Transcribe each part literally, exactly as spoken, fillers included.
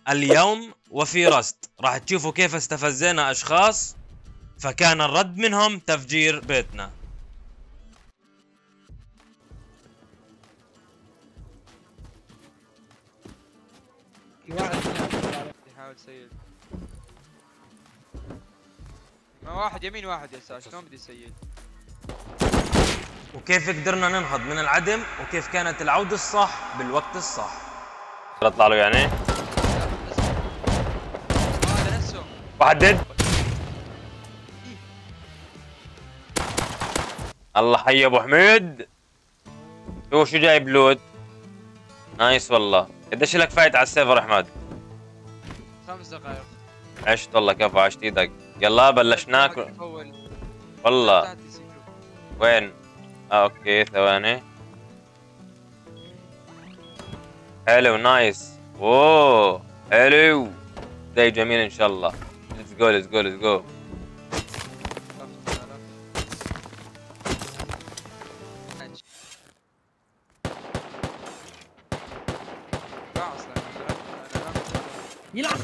اليوم وفي رست راح تشوفوا كيف استفزينا اشخاص فكان الرد منهم تفجير بيتنا. في واحد يحاول يسيل. ما واحد يمين واحد يسار، شلون بدي يسيل؟ وكيف قدرنا ننهض من العدم وكيف كانت العودة الصح بالوقت الصح. اطلع له يعني هذا نفسه واحد ديد. الله حي ابو حميد. شو شو جايب لود؟ نايس والله. قديش لك فايت على السيرفر احمد؟ خمس دقائق. عشت والله كفو، عشت ايدك. يلا بلشناك والله. وين؟ اه اوكي ثواني. حلو نايس. اوه حلو. بداية جميل ان شاء الله. ليتس جو ليتس جو ليتس جو. يلعب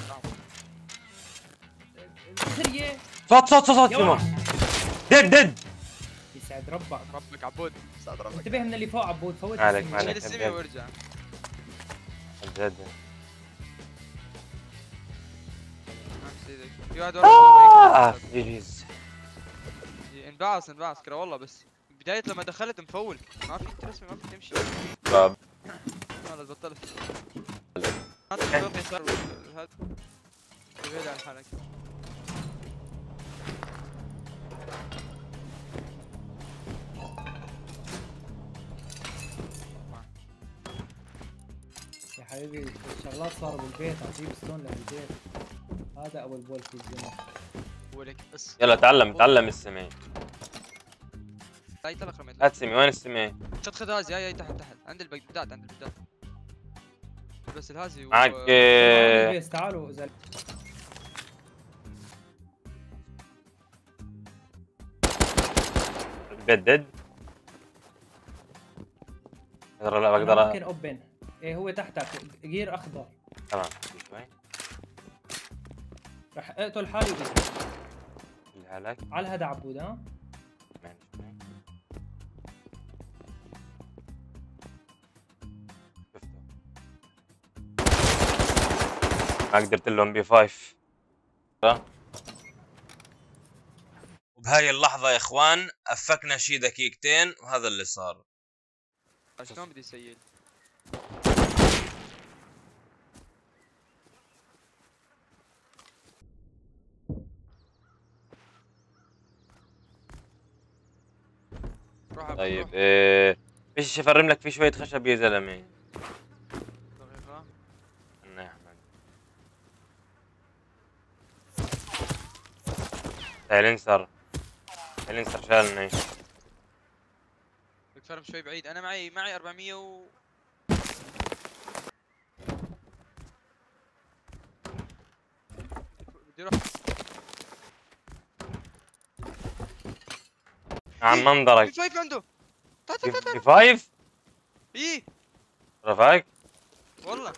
صوت صوت صوت صوت فيمو. ديد ديد. يسعد ربك ربك عبود، يسعد ربك. انتبه من اللي فوق عبود، فوت عليك السمي. عليك. شيل السمي وارجع. جد في واحد اه جيجيز. انبعث انبعث كره والله، بس بداية لما دخلت مفول، ما في رسمي ما في تمشي. باب خلاص بطلت. هذا فوق يسار هذا بعيد عن حالك. يا حبيبي الشغلات صاروا بالبيت، اجيب ستون للبيت. هذا اول بول في الزمن. ولك بس يلا تعلم تعلم السمي. هاي طلق رميت. هات سمي. وين السمي؟ شد خذ هازي، هاي هاي تحت تحت عند البدات عند البدات. بس الهازي و... معك البيت تعالوا اذا البيت ديد. بقدر لا بقدر. ممكن اوبن. ايه هو تحتك جير اخضر. تمام شوي. رح اقتل حالي بس. لك على هذا عبود ها؟ ما قدرت لهم بي خمسة. وبهاي اللحظة يا اخوان افكنا شي دقيقتين وهذا اللي صار. شلون بدي يسيل؟ طيب ايه فيش افرم لك في شوية خشب يا زلمة. دقيقة. انا يا احمد. سايلنسر سايلنسر شالني. بتفرم شوي بعيد، انا معي معي أربعمية و بدي اروح عن منظرك. في خمسة عنده. تعال تعال تعال. بي خمسة؟ ايه رفاك؟ والله.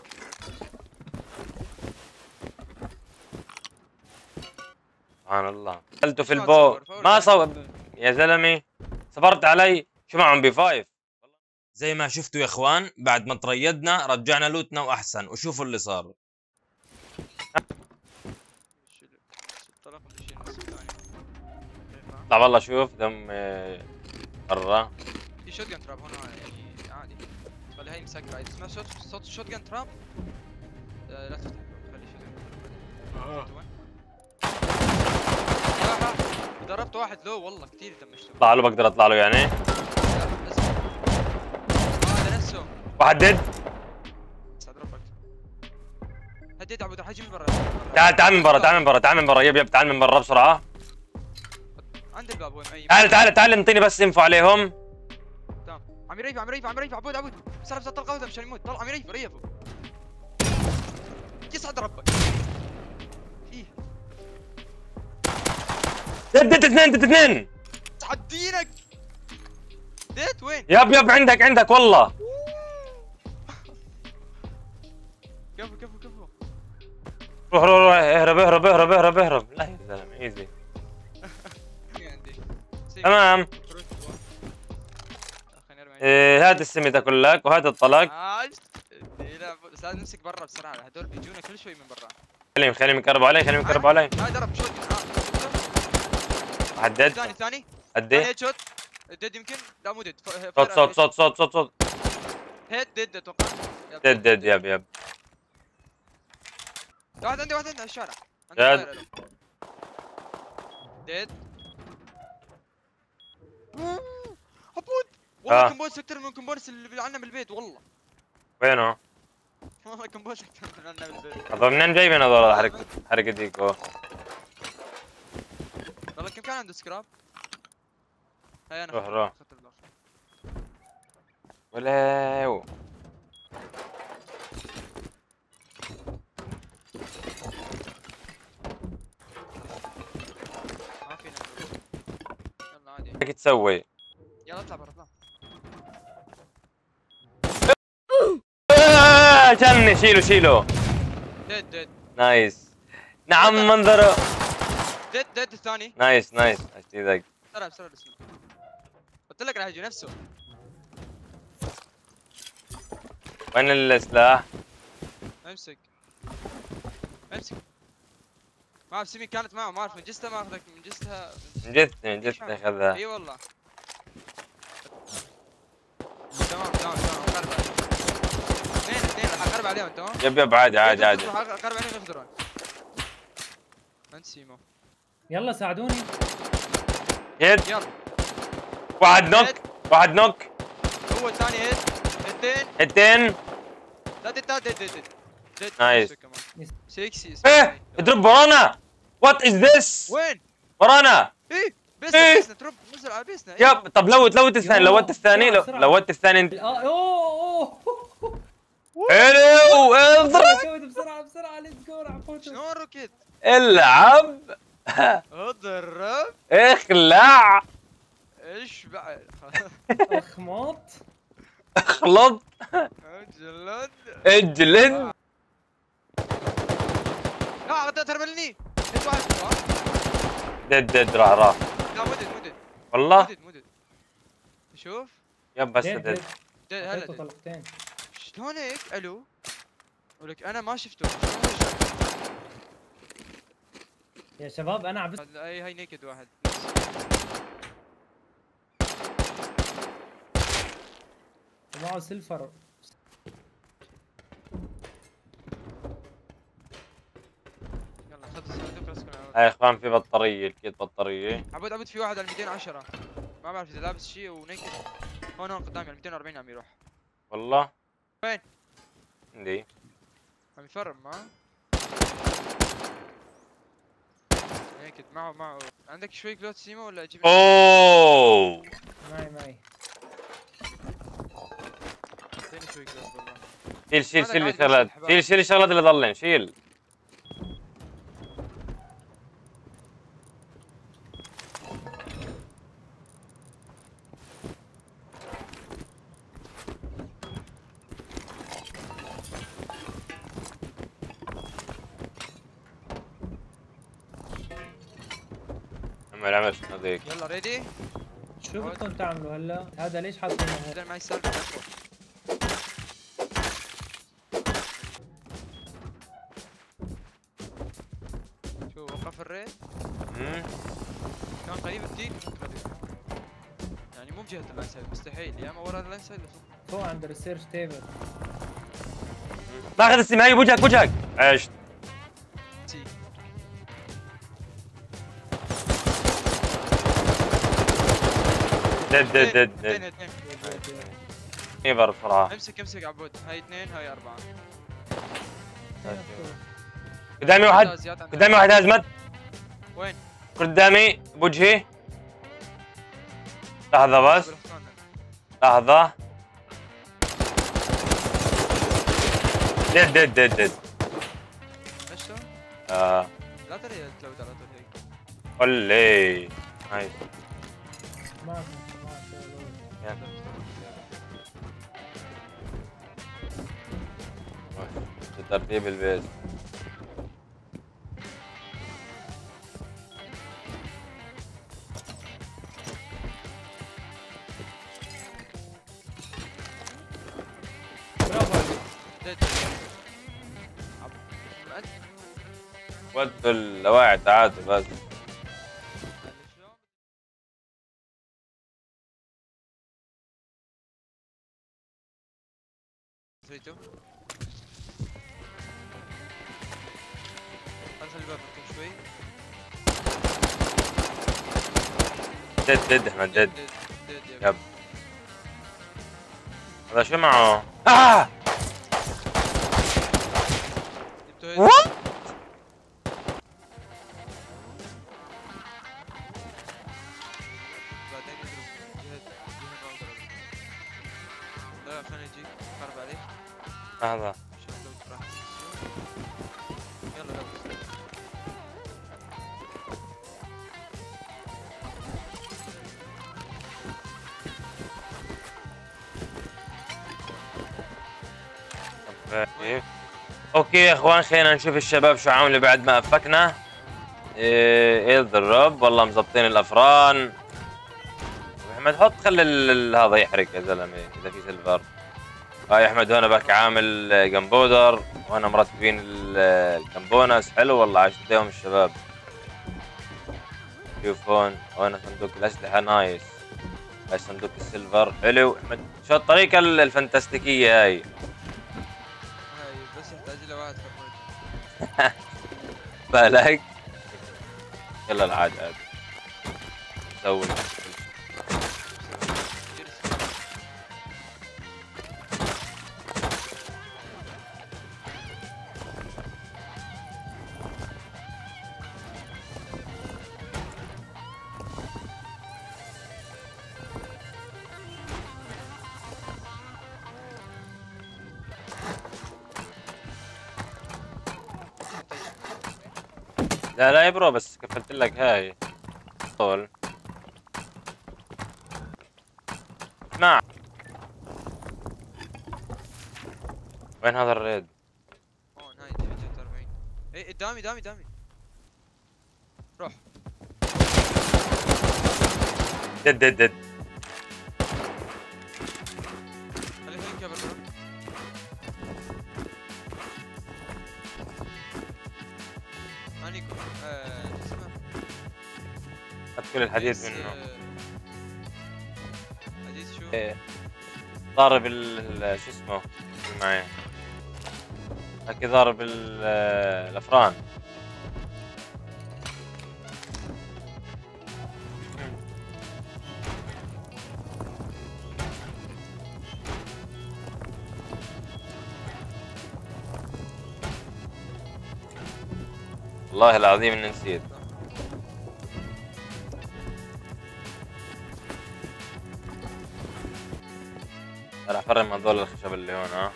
سبحان الله. دخلته في البو ما صوب يا زلمه. صبرت علي. شو معهم بي خمسة؟ زي ما شفتوا يا اخوان بعد ما تريدنا رجعنا لوتنا واحسن. وشوفوا اللي صار. لا والله شوف دم برا. في شوت جن تراب هون يعني عادي. خلي هاي مسكره، اذا تسمع صوت صوت شوت جن تراب لا تفتح، خلي شوت جن تراب. ضربت واحد لو والله كثير دمجته. اطلع له بقدر اطلع له يعني. هذا نفسه واحد ديد. سعد ربك. هديت عبود، راح اجي من برا. تعال تعال من برا تعال من برا تعال من برا. يب يب تعال من برا بسرعه. عند الباب وين اي. تعال تعال تعال انطيني بس انفو عليهم. تمام. عم يريف عم يريف عم يريف عبود عبود. سلف زت القوه مشان يموت. طلع عم يريف ريفه. يسعد ربك. فيه ديد ديد اثنين ديد اثنين. سعد دينك. ديت وين؟ يب يب عندك عندك والله. كفو كفو كفو. روح روح روح اهرب اهرب اهرب اهرب اهرب. لا يا زلمه ايزي. عندي تمام. إيه هات السمي ده كلك وهات الطلق. عاش. لا بس لازم نمسك برا بسرعه، هدول بيجونا كل شوي من برا. خليهم خليهم يقربوا علي خليهم يقربوا علي. هاي ضرب شوت. حدد. ثاني ثاني قد ايه؟ هيد شوت. ديد يمكن، لا مو ديد. صوت صوت صوت صوت صوت صوت. هيد ديد اتوقع. ديد ديد يب يب. واحد عندي واحد عندي على الشارع. جد؟ ديد. عبود والله آه. كمبوس اكثر من كمبوس اللي عندنا بالبيت والله. وينه؟ والله كمبوس اكثر من عندنا بالبيت. هذول منين جايبين هذول حركة حركة ديكو؟ والله كم كان عنده سكراب؟ هاي انا روح روح. اخذت البلاك. ولاو. ما فينا يلا عادي. ايش تسوي؟ يلا اطلع برا اطلع. آه، جني شيله شيله. ديد ديد نايس. نعم منظره. ديد ديد الثاني. نايس نايس اشتيدك. بسرعة بسرعة بسرعة. قلت لك راح يجي نفسه. وين السلاح؟ امسك امسك. ما اعرف سيمي كانت معه، ما اعرف من جستها ما اخذك من جستها. من جد من جد اخذها. اي والله. تمام تمام تمام قرب عليه. اثنين اثنين راح اقرب عليهم تمام؟ يب يب عادي عادي عادي. راح اقرب عليهم يخضرون. انت سيمو. يلا ساعدوني. هيد. يلا. واحد نوك واحد نوك. هو الثاني هيد. اثنين. اثنين. لا ديد ديد ديد ديد ديد. نايس. سكسي. ايه اضرب ورانا. وات از ذس؟ وين؟ ورانا. ايه بيسنا بيسنا ترب نزل على بيسنا. يب طب لوت لوت الثاني لوت الثاني لو- لوت الثاني. اه اوه اوه حلو اضرب. كود بسرعه بسرعه ليتس جو راح افوت. شلون روكيت؟ العب. اضرب. اخلع. ايش بعد؟ اخماط. اخلط. اجلد. اجلد. لا غدا ترملني. انت واحد صح؟ دد دد راح راح. لا مدد مدد والله مدد مدد. شوف يب بس ديد دد. ديد. ديد هلا اعطيته ديد. طلقتين. شلون هيك؟ الو ولك انا ما شفته. شلون هو شاف؟ يا شباب انا عبست. هاي هاي نيكد واحد. معه سيلفر. يلا خذ الصندوق راسكم. هاي يا اخوان في بطارية لقيت بطارية. عبود عبود في واحد على مئتين وعشرة. ما بعرف اذا لابس شيء ونيكد. هون هون قدامي على مئتين وأربعين عم يروح. والله وين؟ عندي. عم يفرم معه. نيكد معه معه. عندك شوي كلوت سيمو ولا اجيب؟ اوه معي معي. اعطيني شوي كلوت والله. شيل شيل هذا شيل عادي الشغلات بس الحباب. شيل شيل الشغلات اللي ضلين شيل. عمل عمل شنو ذيك. يلا ريدي. شو بدكم تعملوا هلا؟ هذا ليش حاطينه هون؟ بعدين معي سالفه. شو وقف الريد؟ امم كان قريب الديك يعني مو بجهة اللاين سايد مستحيل يا اما ورا اللاين سايد. فوق عند الريسيرش تيبل. ماخذ السم هاي بوجهك بوجهك. عشت. سي دد دد دد اثنين دد. اثنين. ايبر بسرعة. امسك امسك عبود. هاي اثنين هاي اربعة. قدامي واحد زيادة عندنا. قدامي واحد ازمت. وين؟ قدامي بوجهي. لحظة بس لحظة. دد دد دد دد. ايش سوى؟ آه. لا ترى لو لا ترى هيك. قولي نايس. ما ما ترتيب البيت. بعد؟ ودوا اللاواعي تعادوا بس. ثري تو خلي الباب مفتوح شوي. دد دد احمد دد. ديد ديد يب. هذا شو معه؟ آه! جبتوا هيد. بعدين يضرب جهد جهد ما اقدر اضرب. لا خليني اجيك خرب عليك. لحظة. عشان لو راح يلا يلا. اوكي اوكي يا اخوان، خلينا نشوف الشباب شو عاملوا بعد ما افكنا. ايه ايه الضرب والله مزبطين الافران. احمد حط خلي ال- هذا يحرق يا زلمه اذا في سيلفر. هاي احمد هون باك عامل جمبودر وهنا مرتبين ال- الكمبونس. حلو والله، عاش ايديهم الشباب. شوف هون هون صندوق الاسلحه نايس. هاي صندوق السيلفر حلو. احمد شو الطريقه ال- الفانتاستيكيه هاي. هاي بس يحتاج له واحد خربوش. بالك يلا العاد عاد سوي. لا لا يا برو، بس كفلت لك هاي طول. اسمع، وين هذا الريد؟ هون هاي ثلاثة وأربعين. اي قدامي قدامي قدامي. روح. دد دد دد. خلي خليك يا برو. مانيكو آه شو اسمه؟ اخذت كل الحديد عزيز، منه. آه، عزيز شو؟ إيه. ضارب ال ال- شو اسمه اللي معي هكي، ضارب ال- الافران. والله العظيم اني نسيت. راح افرم هذول الخشب اللي هون. ها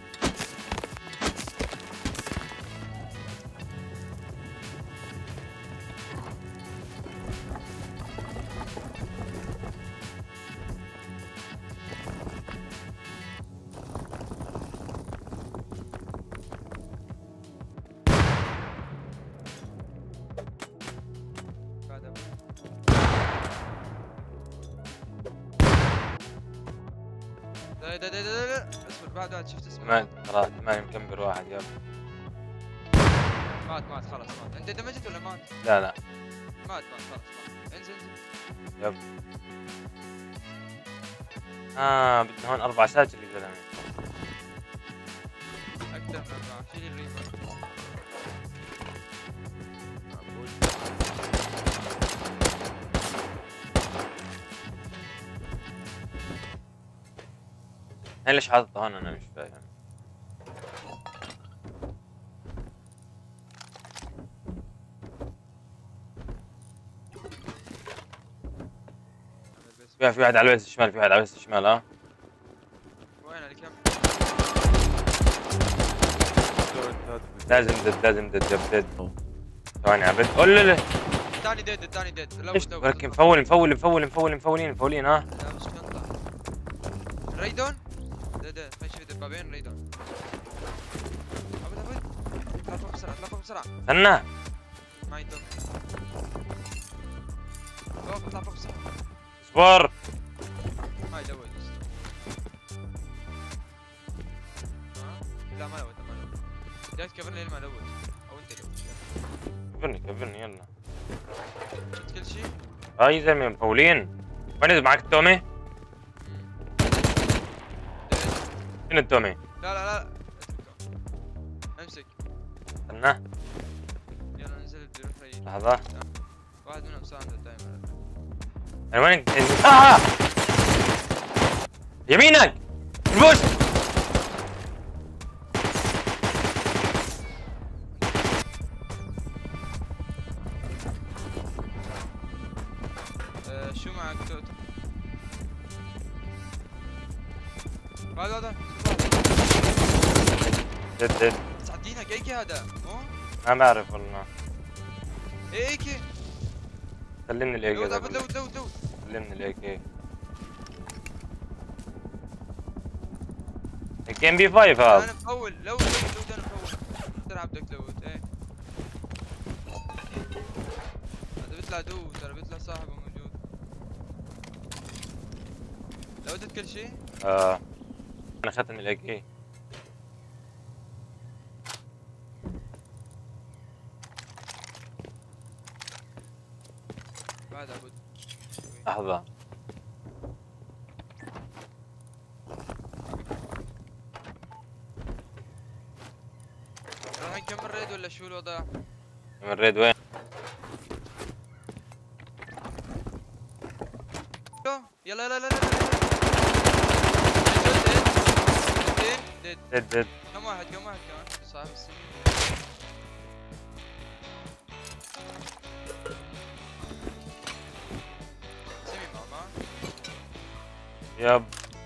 بعد أبو. لا لا لا لا لا اصبر. بعد بعد شفت اسمه. ما خلاص ما مكمبر واحد. يب مات مات خلاص مات. انت دمجت ولا مات؟ لا لا مات مات خلاص مات. انزل انزل. يب. اه بدنا هون اربع ساجل يا زلمه. اكثر من اربعه. شيل الريفر. معقول. هي ليش حاططها هون انا مش فاهم. في في واحد على الويس الشمال، في واحد على الويس الشمال. ها وين اللي كم؟ لازم دد لازم دد يب دد. ثواني عبد قول له الثاني ديد الثاني ديد. لا ليش لا بركي مفول مفول مفول مفول مفولين مفولين. ها لا مش نطلع. ريدون. ده ده خلينا نشوف دبابين ريدون. ابد ابد. اطلع فوق بسرعه اطلع فوق بسرعه. استنى ما يدوم. فوق اطلع فوق بسرعه. اصبر. هاي دوي دوست. ها؟ لا ما لوت ما لوت. لا تكفرني لما الوت او انت لوت. كفرني كفرني يلا. شفت كل شيء؟ هاي يا زلمه مفولين. وين معك التومي؟ فين التومي؟ لا لا لا امسك. استنى يلا ننزل بدون فري. لحظة. واحد منهم ساند الدايمر. انا وينك؟ آه! يمينك! البوش! آه شو معك توتو؟ هذا هذا دد دد تعدينا كيكي هذا مو؟ ما بعرف والله. ايه ايكي سلمني الاي كي. لود عبد لود لود لود. سلمني الاي كي. الكي ام بي خمسة هذا. انا مفول لود لود لود انا مفول. تلعب بدك لود ايه. هذا بيطلع دو ترى بيطلع صاحبه موجود. لودت كل شيء؟ اه انا اخذت من الاي كي. بعد عبود. لحظة. راح نكمل ريد ولا شو الوضع؟ من الريد وين؟ يلا يلا يلا يلا ديد دد دد. كم واحد كم واحد كمان صاحب السنين. سمي ماما يب.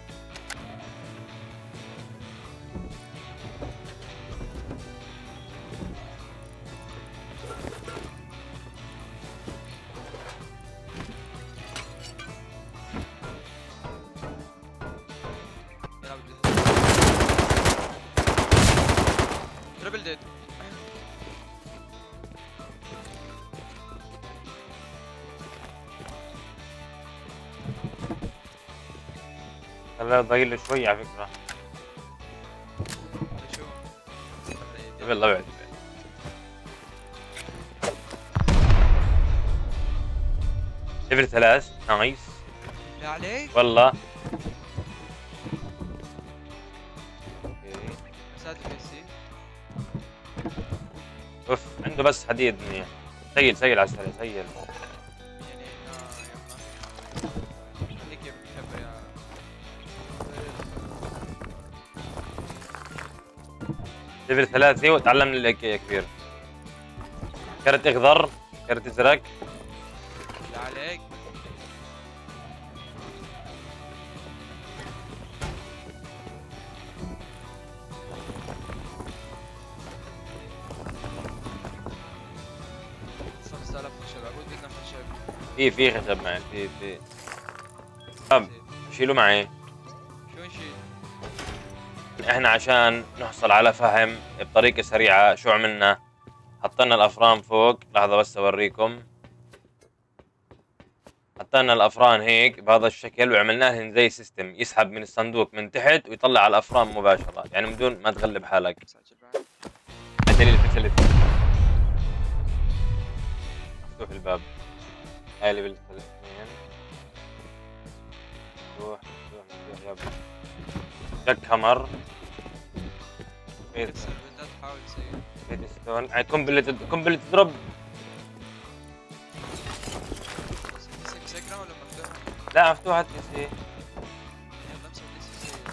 تربل ديد. هلا ضايل له شوي على فكرة. شو؟ يلا بعد. ليفل ثلاث نايس. لا عليك. والله. مسات البي سي. اوف عنده بس حديد منيح. سيل سيل على السريع سيل. يعني اه يلا خليك يكبر يا ليفل ثلاثة وتعلمنا الاكي يا كبير. كرت اخضر كرت ازرق. لا عليك. خمسة آلاف خشب عبود بدنا خشب. في في خشب معي في في. طب شيلوا معي. شو نشيل؟ احنا عشان نحصل على فهم بطريقة سريعة شو عملنا؟ حطينا الافران فوق. لحظة بس اوريكم. حطينا الافران هيك بهذا الشكل وعملنا لهن زي سيستم يسحب من الصندوق من تحت ويطلع على الافران مباشرة، يعني بدون ما تغلب حالك. دليل فشلت. مفتوح الباب. هاي ليفل اثنين. مفتوح مفتوح مفتوح يابا. جاك هامر. بس بدنا تحاول تسوي. ريدستون. هاي قنبلة قنبلة دروب. بس انت سكرة ولا مفتوحة؟ لا مفتوحة بي سي. يلا امسك بي سي سي.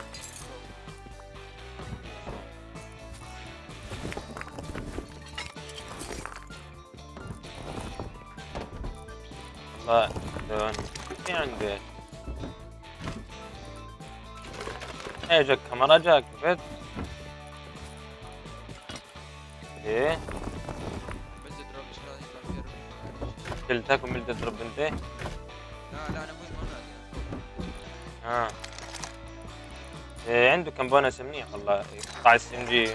والله دون في عندي ايه جاك كاميرا جاك بيت. ايه بدي دروب ايش رايك يطلع فيها؟ شلتك وملت تضرب انت. لا لا انا ابوي ما اه إيه عنده كم بونس منيح والله. قطع السي ام جي.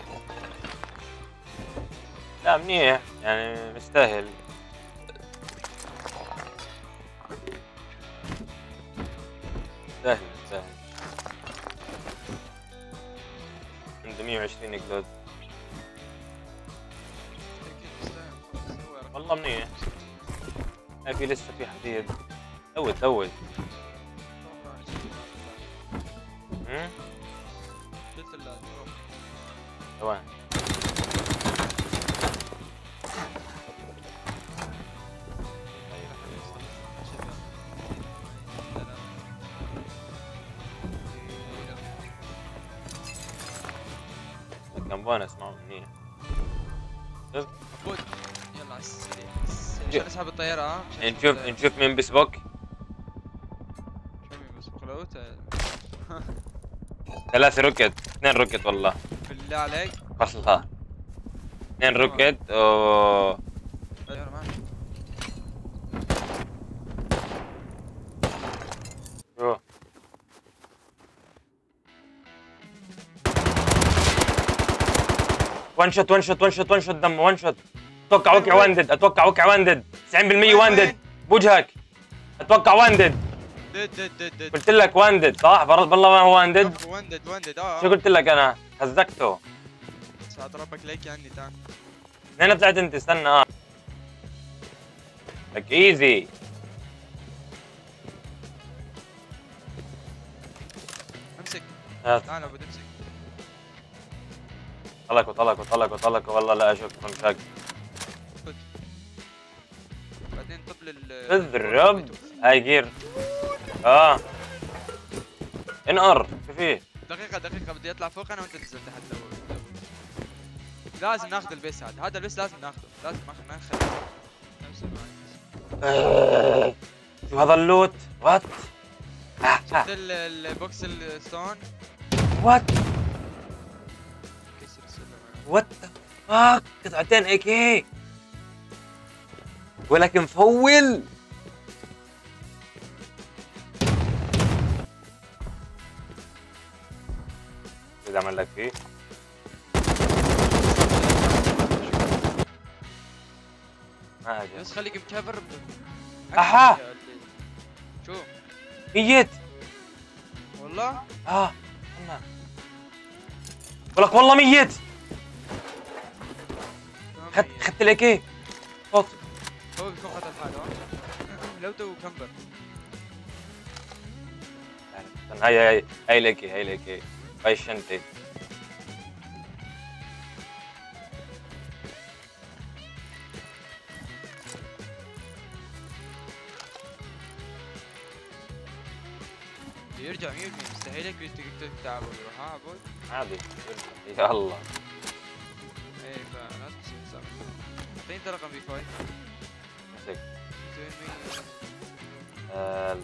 لا منيح يعني مستاهل. مستاهل مستاهل. عنده مية وعشرين كلود. والله منيح. ما في لسه في حديد. زود زود. امم شلت الدروب. ثواني. كان بونس معه منيح. شوف عبود يلا على السريع عشان اسحب الطيارة ها نشوف نشوف مين بيسبق. شو مين بس بخلوت ثلاثة روكت، اثنين روكت والله. بالله عليك والله. اثنين روكت و طيارة معي. شو وان شوت وان شوت وان شوت وان شوت دم وان شوت. اتوقع وقع واندد، اتوقع وقع واندد تسعين بالمية واندد بوجهك. اتوقع واندد. دد دد دد دد قلت لك واندد صح؟ والله ما هو واندد. واندد واندد اه شو قلت لك انا؟ هزقته. ساعة ربك ليك عني تعال. اثنين طلعت انت استنى اه. لك ايزي. امسك هات. تعال ابو امسك. طلقوا طلقوا طلقوا طلقوا والله لا اشوفكم شق. بعدين طب لل اضرب. هاي جير. اه انقر شو فيه؟ دقيقة دقيقة بدي اطلع فوق انا وانت تنزل تحت الاول. لازم ناخذ البيس هذا، هذا البيس لازم ناخذه، لازم ما نخليه. امسك معي. شو هذا اللوت؟ وات؟ شفت البوكس الستون؟ وات؟ كسر السلم. وات فاك قطعتين اي كي ولكن مفول. اذا عمل لك فيه ما اجى بس خليك مكفر. اها شو؟ ميت والله؟ اه انا ولك والله ميت. خدت خدت الاي كي صوت. هو بيكون قتل حاله ها؟ لو تو كمبر. هاي هاي هاي الاي كي هاي الاي كي هاي الشنطه. يرجع مية بالمية مستحيل هيك تتعب ويروح ها عبود؟ عادي يا الله. ايه فلازم تصير تصير. اعطيني انت رقم بي فايف. مسك وين مين؟ آه.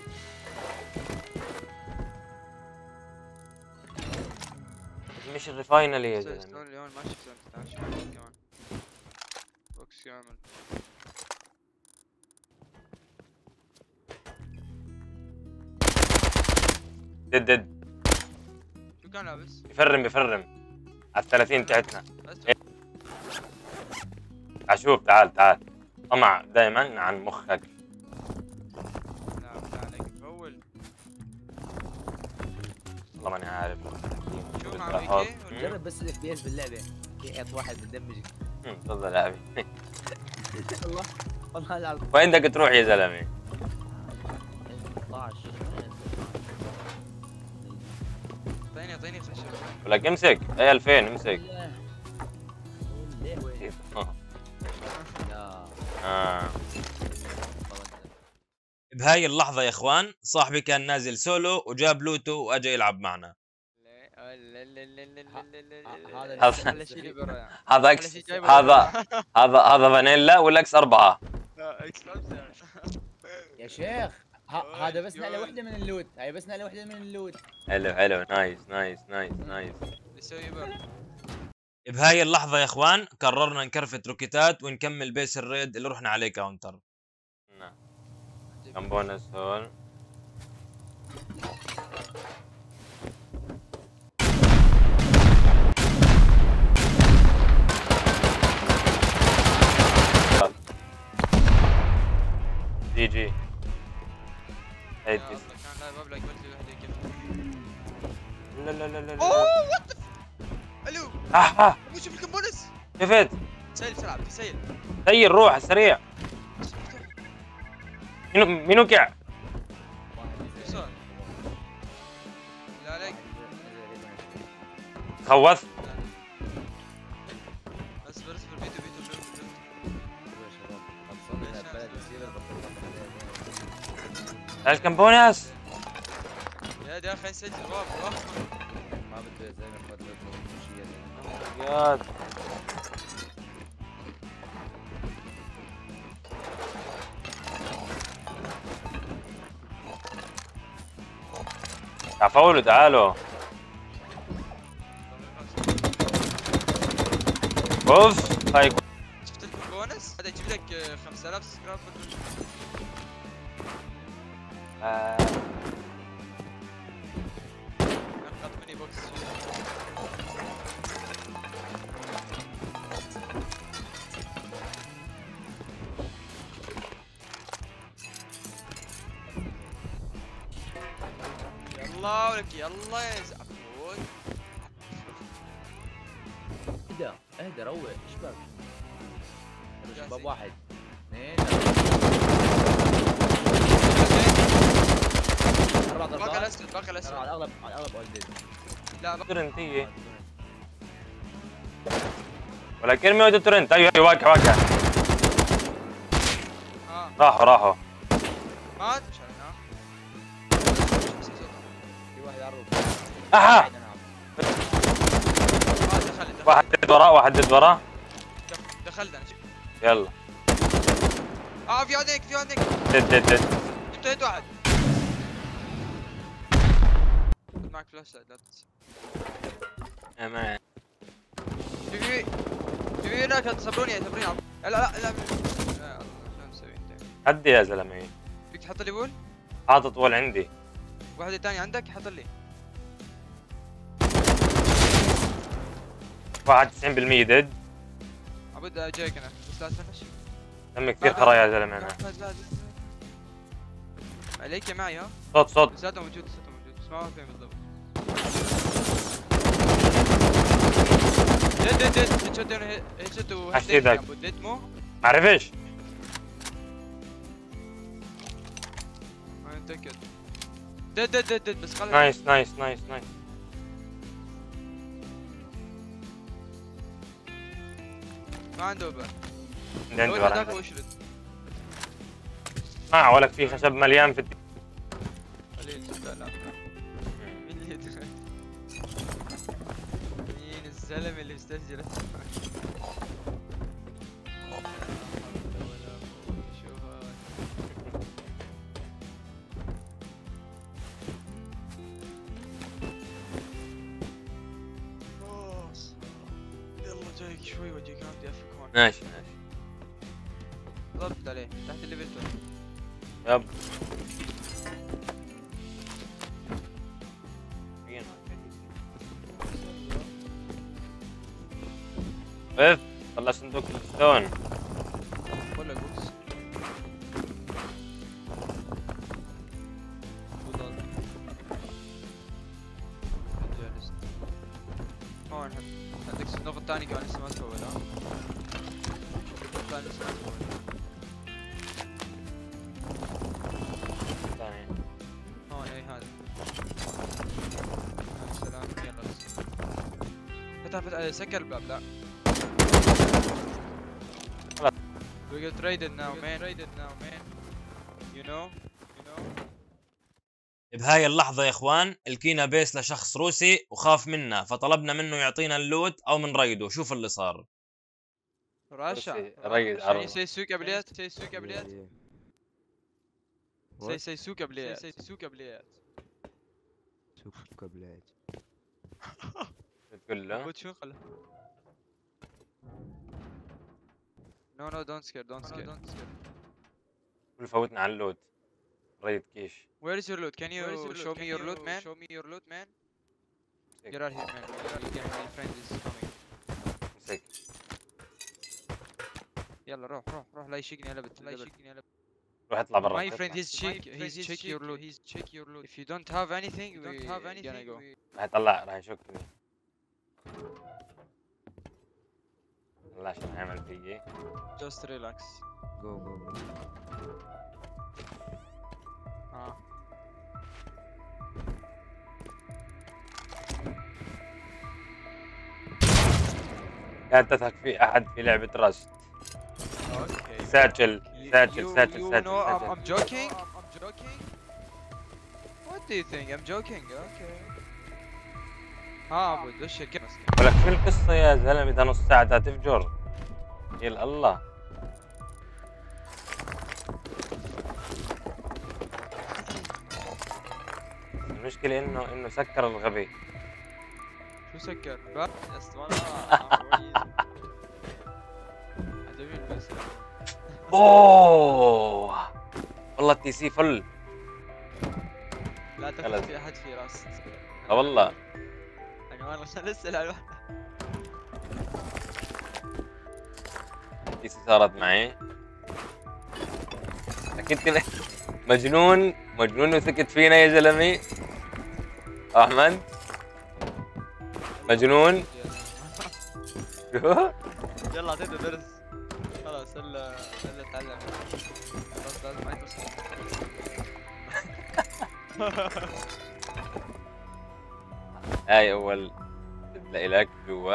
مش الريفاينل يا زلمه. ستون اليوم ما شفت انت تعال كمان. بوكس كامل. دد دد شو كان لابس؟ بفرم بفرم على الثلاثين تاعتنا. عشوف تعال تعال طمع دائما عن مخك. لا بالله عليك مفول. والله ماني عارف. شو مع بيكي؟ جرب بس الاف بي اس باللعبه يحط واحد بندمج. تفضل يا حبيبي. والله والله العظيم. وين بدك تروح يا زلمه؟ ثمانية عشر اعطيني اعطيني خشب. ولك امسك اي ألفين امسك. آه. بهاي اللحظة يا اخوان صاحبي كان نازل سولو وجاب لوتو واجا يلعب معنا. هذا هذا هذا هذا هذا فانيلا ولا اكس أربعة؟ يا شيخ هذا بس نقله وحده من اللوت، هاي بس نقله وحده من اللوت. حلو حلو نايس نايس نايس نايس. يسوي بر. بهاي اللحظة يا اخوان قررنا نكرفت روكيتات ونكمل بيس الريد اللي رحنا عليه كاونتر. نعم. كم بونس هون؟ جي جي. هيدي. كان لا مبلغ قلت لي وحده كيف. لا لا لا لا. اوه وات الو اها مو شوف الكم بونس. شفت؟ سيل بسرعه سيل سيل روح سريع. مين مين وقع؟ يسار لا عليك خوف. اصبر اصبر بيتو بيتو بيتو ايش كان بونس؟ يا دي اخي نسيت الباب ما بده زي ما اخوات المشيه يا تعالوا تعالوا. اوف هاي شفت لكم بونس هذا يجيب لك خمسة آلاف سكراب. آه. نقط ميني بوكس يلا ولك يلا يا زعفوت. اهدى اهدى روق ايش بك؟ شباب واحد اثنين اربع ضربات. باقي الاسود باقي الاسود على الاغلب على الاغلب اول ديد. لا باقي تورنتية ولكن ميودو تورنت. ايوه ايوه واقع واقع. اه راحوا راحوا. مات مش عارف. في واحد يعرف اها ما دخل دخل واحد دد وراه واحد دد وراه. دخلت انا. يلا اه في عندك في عندك دد دد دد. جبت هيد واحد. خذ معك فلاش لايت لا تنسى. امان. في في في في هناك صبروني صبروني. لا لا لا لا شو نسوي انت؟ هدي يا زلمه. فيك تحط لي بول؟ حاطط وول عندي. واحدة ثانية عندك حط لي. واحد تسعين بالمية دد. عبود جايك انا بس لا تفنش. دم كثير خرا يا زلمه انا. لا لا لا عليك يا معي ها. صوت صوت. لساته موجود لساته موجود بس ما فين بالضبط. ديد ديد ديد هيد شوت هيد شوت عش ايدك. عبود ديد مو معرفش. ما متأكد. ديد ديد ديد ديد بس خلي نايس نايس نايس نايس. ما عنده وباء. عندي عندي اول ورا هذاك عندي. واشرد. ما ولك في خشب مليان في الد- قليل لا لا مين اللي دخل؟ مين الزلمة اللي استسجل؟ يلا جايك شوي واجيك عندي افك هون. ماشي ماشي. ضربت عليه تحت الليفل تو. يب. اف طلع صندوق الستون. ولا بوكس. جالس. هون عندك الصندوق الثاني كمان لسه ما تفول ها. الصندوق الثاني لسه ما تفول. ثاني. هون اي هذا. يا سلام يلا بس. فتح فتح سكر الباب لا. خلاص. We get traded now man. Traded now man. You know? You know? بهاي اللحظة يا اخوان الكينا بيس لشخص روسي وخاف منا فطلبنا منه يعطينا اللوت او من ريده. شوف اللي صار. راشا. ريد Can you عرض. say سوق قبليات؟ say سوق قبليات؟ say say سوق قبليات. say سوق قبليات. سوق قبلات تقول له قلت شو خله؟ No no don't scare don't scare don't scare. قول فوتنا على اللوت. ريد كيش. Where is your loot? Can you show me your loot man? Show me your loot man. Get out here man. Get out here. My friend is coming. مسك. يلا روح روح روح لا يشيكني يا لبت لا يشيكني يا لبت. روح اطلع برا. My friend he's check he's check your loot he's check your loot. If you don't have anything we don't have anything gonna go. راح يطلع راح يشكني. والله عشان عمل فيي. جاست ريلاكس. جو جو جو. اه لا تثق في احد في لعبة راست. اوكي. ساتشل You- ساتشل you- ساتشل you ساتشل know I'm, ساتشل. I'm joking. I'm joking. What do you think? I'm joking. Okay. ها ابو وش الكلمة؟ ولك شو القصة يا زلمة؟ ده نص ساعة تفجر. يا الله. المشكلة انه انه سكر الغبي. شو سكر؟ بس يا اسطى عجبني بس. اوه والله التي سي فل. لا خلاص. تاخذ في احد في راس. اه والله. عنوان لسه العنوان. التي سي صارت معي. اكيد كذا مجنون مجنون وسكت فينا يا زلمه. احمد مجنون. يلا اعطيته درس. خلاص الا الا تعلم. خلاص لازم ما يتصل. هاي اول تلاقي لك جوا.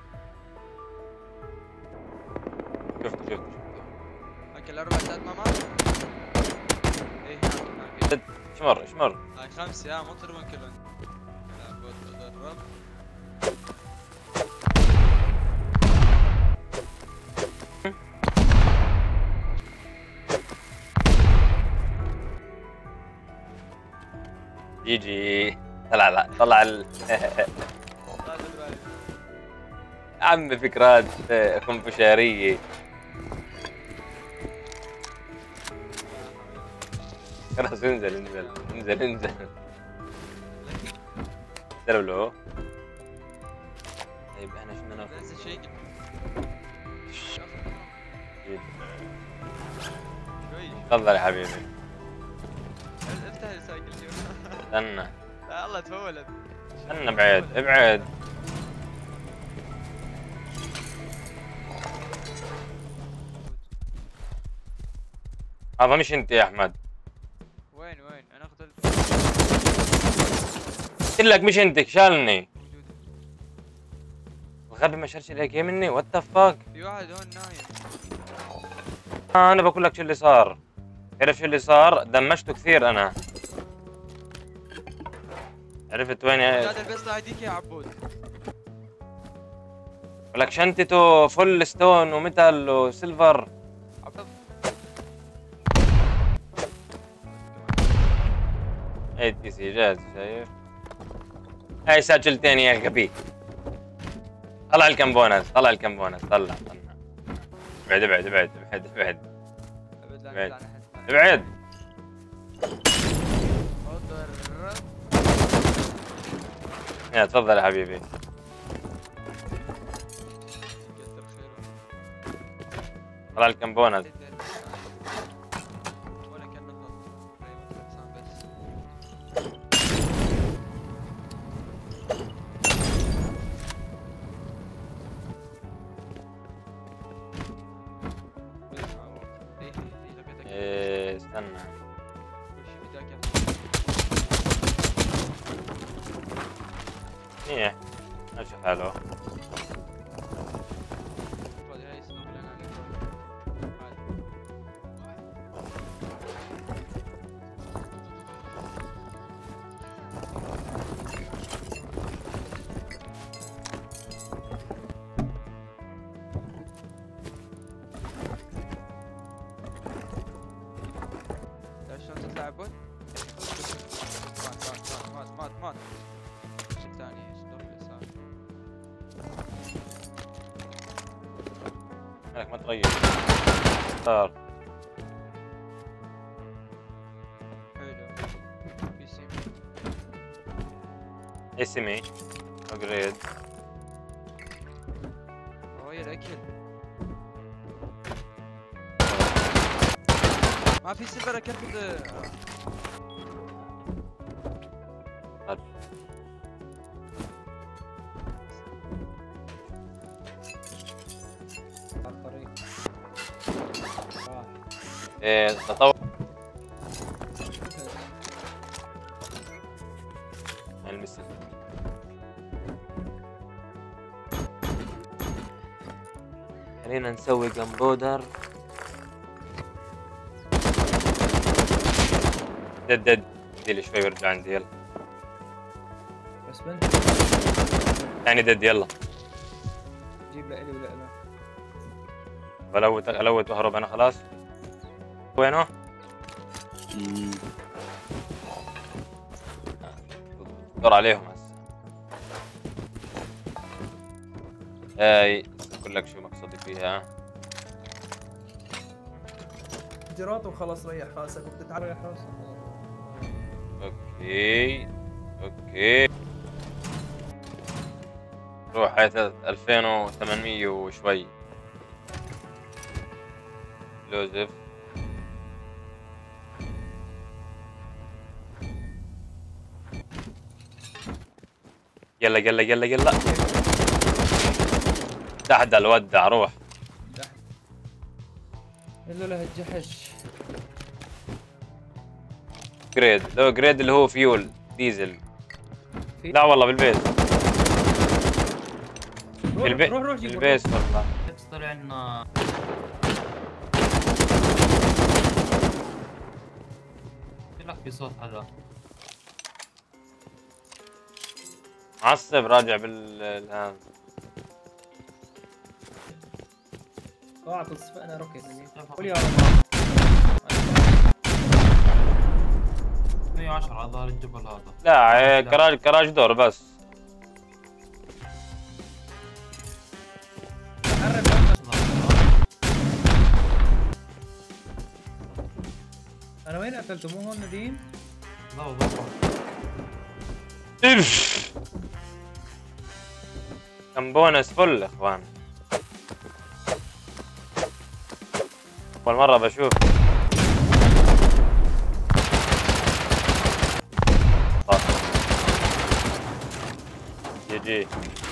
شفت شفت شفت. اكل اربع ساعات ما مات. ايه هناك هناك. اشمر اشمر. هاي خمسة يا مو تربون كلهم. لابد ادرب. جي جي. طلع لا طلع ال... عم فكرات خنفشارية. خلاص انزل انزل انزل انزل. انزلوا له. طيب احنا شو بدنا ناخذ؟ ننزل شيء. شوي. تفضل يا حبيبي. افتح السايكل شوف. استنى لا الله تفولت. استنى ابعد ابعد. هذا مش انت يا احمد. وين وين انا اخذ قلت لك مش انت شالني. الغبي ما شالش الاي كي مني. وات ذا فاك. في واحد هون نايم. آه انا بقول لك شو اللي صار. عرفت شو اللي صار؟ دمجته كثير انا. عرفت وين؟ هذا البس هيديك يا عبود. ولك شنطته فل ستون وميتال وسيلفر. عبود. هاي التي سي جاهز شايف؟ هاي سجلتين يا غبي. طلع الكمبونز طلع الكمبونز طلع طلع. ابعد ابعد ابعد ابعد ابعد ابعد لا ابعد. نطلع نحن. ابعد. اضرب. يا تفضل يا حبيبي. كتر خيره. طلع الكمبونز. ولا كان نغلط. ايوه خلصان بس. ايه ايه لقيتك. إيه استنى. وش بدك يا منيح ماشي حاله. فاضي هاي سنوب لنا عليك. تعرف شلون تطلع عبود؟ مات مات مات مات مات. ايش الثاني؟ ايش الدور اليسار؟ مالك ما تغير. صار. حلو. في سيم. اسمي ابجريد. وهي الاكل. ما في سيلفر اكلت. ايه تطور المسك. خلينا نسوي جمبودر. دد دد دي شوي وارجع عندي يلا. بس بنت ثاني دد يلا. جيب لإلي ولا لا؟ بلوت الوت واهرب انا خلاص. وينه؟ دور عليهم هسه. هاي اقول لك شو مقصدي فيها. جرات وخلص ريح راسك وبتتعرف راسك. اوكي اوكي روح هاي ألفين وثمانمية وشوي. لوزف يلا يلا يلا يلا. دحدل ودع روح. قال له له الجحش. جريد لو جريد اللي هو فيول ديزل. لا والله بالبيت. بالبيت روح روح جيب بالبيت والله. طلع لنا لك في صوت هذا معصب راجع بال هذا. طلعت تصفقنا روكيت. قول يا رب. مية وعشرة على ظهر الجبل هذا. لا كراج كراج دور بس. انا وين قتلته؟ مو هون نديم؟ لا والله. اف كم بونس فل اخوان. اول مرة بشوف. جي جي.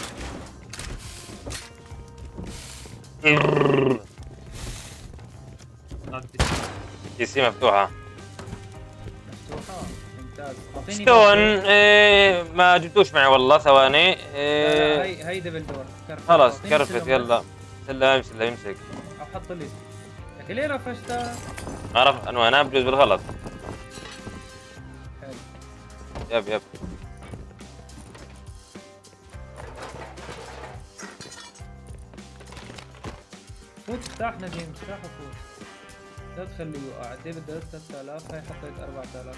بي سي مفتوحة. مفتوحة ممتاز. اعطيني ستون إيه ما جبتوش معي والله ثواني. لا إيه لا هي هي دبل دور. كرفت. خلاص أعطيني كرفت سلم يلا. بس. سلم سلم يمسك. او حط لي. لكن ليه رفشتها؟ عرف انه انا بجوز بالغلط. حلو. يب يب. فوت افتح نديم افتح وفوت. لا تخليه يوقع. ديفيد داز ثلاثة آلاف. هاي حطيت أربعة آلاف.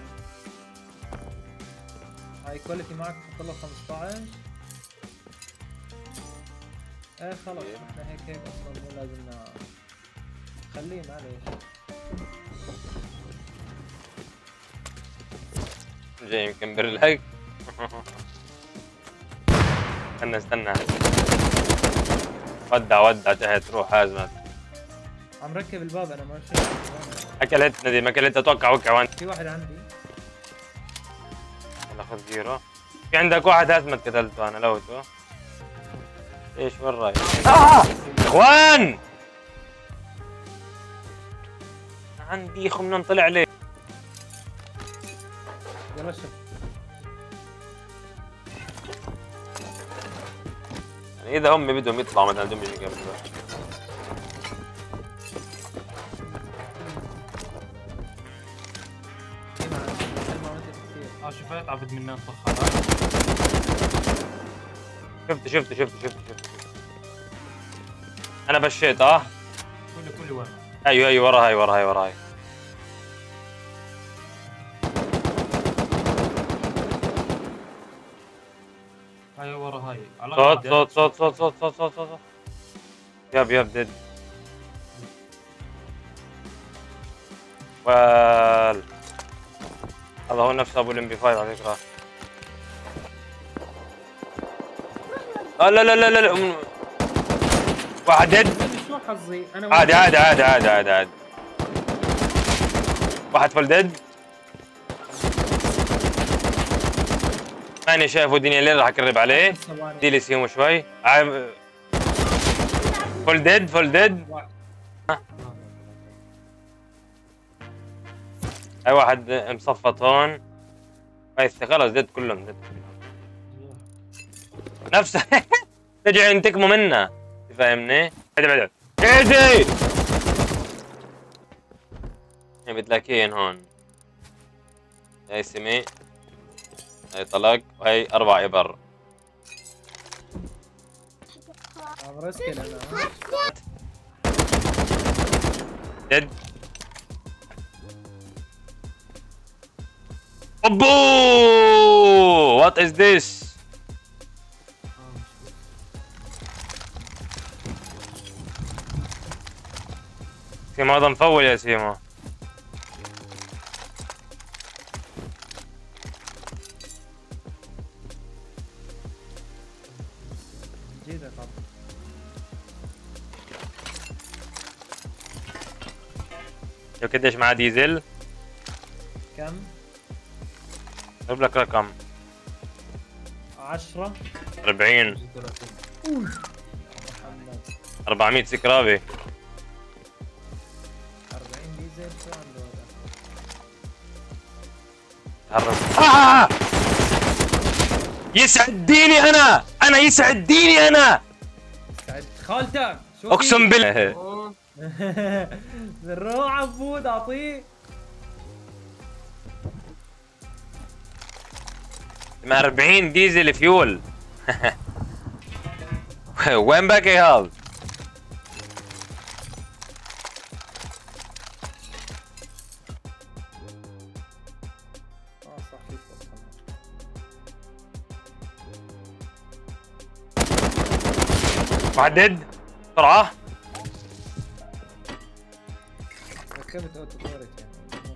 هاي كواليتي معك حط له خمسة عشر. ايه خلص احنا هيك هيك اصلا مو لازم خليه معليش. جاي يمكن برلهك. استنى استنى. ودع ودع تحت روح هازمت. عم ركب الباب انا ما شفت. اكلت نديم اكلت اتوقع وقع وين. في واحد عندي. يلا خذ جيرو. في عندك واحد هازمت قتلته انا لوته. ايش وين رايح؟ آه! اخوان عندي خمن طلع ليه. يلا شوف. يعني اذا هم بدهم يطلعوا مثلا بدهم يجوا يقابلوا. اه شفت عبد مني الطخات. شفت شفت شفت شفت شفت انا بشيت اه. كل كل وين؟ ايوه ايوه ورا هاي ورا هاي ورا هاي. هاي ورا هاي. صوت صوت صوت صوت صوت صوت صوت صوت. يب يب دد. وال هذا هو نفس ابو الام بي خمسة على فكره. لا لا لا لا لا واحد دد. شو حظي انا عادي عادي عادي عادي عادي عادي. واحد فول دد. ماني شايفه دنيا الليل راح اقرب عليه. دي لي سيوم شوي. عايب فول ديد فول ديد. اي واحد مصفط هون. هاي خلص ديد كلهم ديد. نفسه رجعوا ينتقموا منا، فاهمني؟ بعد بعد ايزي بتلاقيين هون. هاي سمي، هاي طلق، وهي اربع ابر. عبرسكن انا. ديد. اوبو وات از ذس؟ سيما هذا مفول يا سيما. جيدك عبد. شوف قديش معاه ديزل؟ كم؟ اجيب لك رقم. عشرة. أربعين. محمد. أربعمية سكرابي. أربعين ديزل شو عنده هذا؟ تعرف. آه! يسعد ديني انا، انا يسعد ديني انا. سعد خالتك شو اقسم بالله. روح عبود اعطيه. مع أربعين ديزل فيول. وين باقي هذا؟ اه صح في فرصة. محدد بسرعة. ركبت اوتو كورت يعني.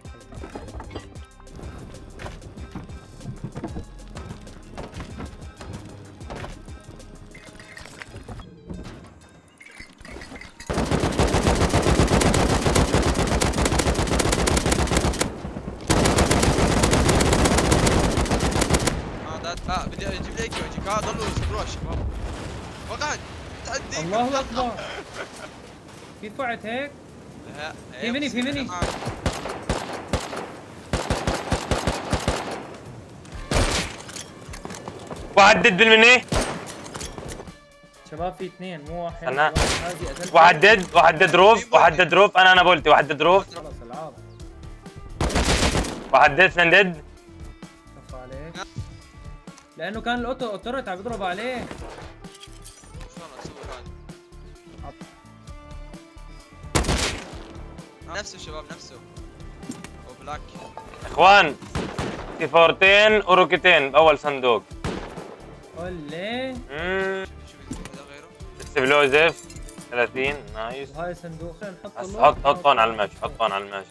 اه بدي اجيب لك وجهك. اه ضلوا يصبروا الشباب. وقعد تعدي. الله اكبر. كيف وعت هيك؟ لا في مني في مني. واحد دد بالمني. شباب في اثنين مو واحد. استنى. واحد هذه أدلت. واحد دد، واحد دد روف، واحد دد روف. انا انا بولتي واحد دد روف. خلص العاب. واحد دد، اثنين دد. كفى عليك. لانه كان الاوتو اوتوريت عم يضرب عليه. شلون اسوي هذا؟ نفسه شباب نفسه. او بلاك. اخوان في فورتين وروكتين باول صندوق. قولي. اممم شوف هذا غيره. اكسبلوزيف ثلاثين نايس. وهاي صندوق خلينا نحط بس له. حط حط هون على الماشي، حط هون على الماشي.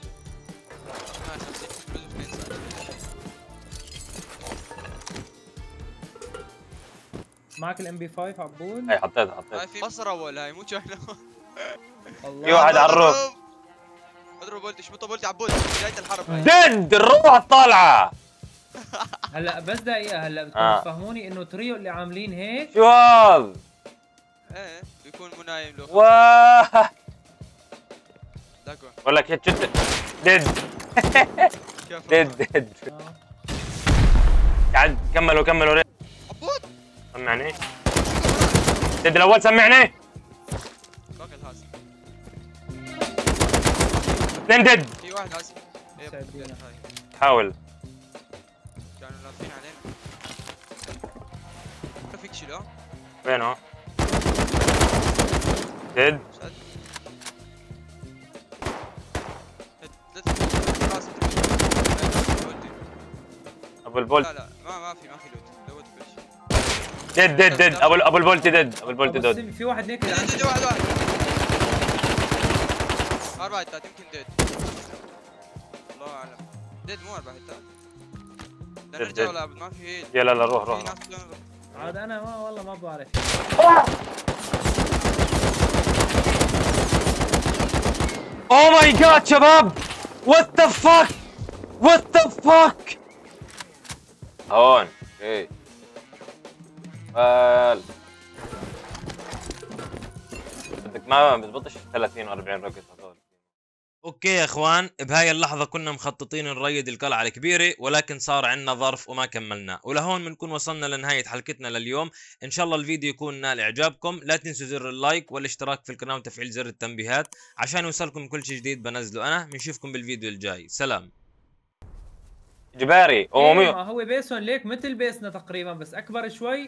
معك الام بي خمسة عبود؟ هي حطيتها هاي حطيتها. في بصرة ولا هاي مو شايفه. الله. في واحد على الروف. اضرب بولتي شو بولتي عبود بداية الحرب هاي. دد الروح طالعة. هلا بس دقيقة هلا بدكم آه. تفهموني انه تريو اللي عاملين هيك. شو هذا؟ ايه بيكون مو نايم لو. واه دقوا. بقول لك هيك شت دد. كيف دد دد. آه. قاعد كملوا كملوا ري. عبود سمعني. دد الاول سمعني. باقي الهاس. اثنين دد. في واحد هاس. ايه سعدينا. هاي. حاول. كانوا لافين علينا. ما فيك شيلو. وينه؟ دد. شد. لا تفكر راس بولتي. ابو البولت. لا لا ما ما في ما في لوت. لوت بش. دد دد دد ابو ابو البولتي دد ابو البولتي بس دد. في واحد هيك ديد ديد واحد واحد. أربعة هتات يمكن ديد. الله أعلم. ديد مو أربعة هتات. بدنا ديد نرجع ديد. ولا ما في هيل. يلا لا روح في روح. ناس بدهم- عاد انا ما والله ما بعرف. اوه ماي جاد شباب. وات ذا فاك. وات ذا فاك. هون. اوكي. بال بدك ما بتبطش ثلاثين و40 روكت هذول. اوكي يا اخوان، بهاي اللحظة كنا مخططين نريد القلعة الكبيرة، ولكن صار عندنا ظرف وما كملناه، ولهون بنكون وصلنا لنهاية حلقتنا لليوم. ان شاء الله الفيديو يكون نال اعجابكم. لا تنسوا زر اللايك والاشتراك في القناة وتفعيل زر التنبيهات عشان يوصلكم كل شيء جديد بنزله انا. بنشوفكم بالفيديو الجاي، سلام. جباري إيه ما هو بيسون ليك مثل بيسنا تقريبا بس اكبر شوي.